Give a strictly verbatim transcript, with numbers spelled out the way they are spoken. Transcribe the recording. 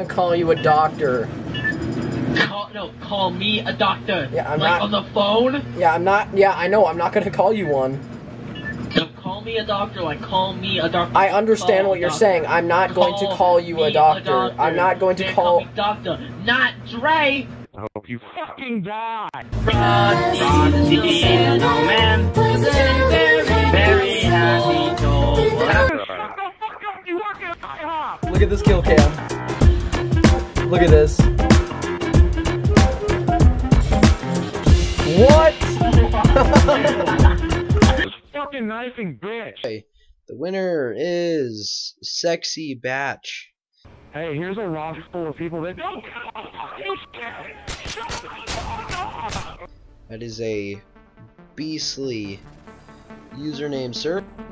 gonna call you a doctor. Call, no, call me a doctor. Yeah, I'm like not. on the phone? Yeah, I'm not. Yeah, I know. I'm not gonna call you one. No, call me a doctor. Like, call me a doctor. I understand call what you're doctor. saying. I'm not call going to call you a doctor. a doctor. I'm not going to They call. call me doctor, not Dre. I hope you fucking die. Frosty the Snowman, very happy Joel. Look at this kill cam. Look at this. What? Fucking knifing bitch. Okay, the winner is Sexy Batch. Hey, here's a roster full of people that don't. That is a beastly username, sir.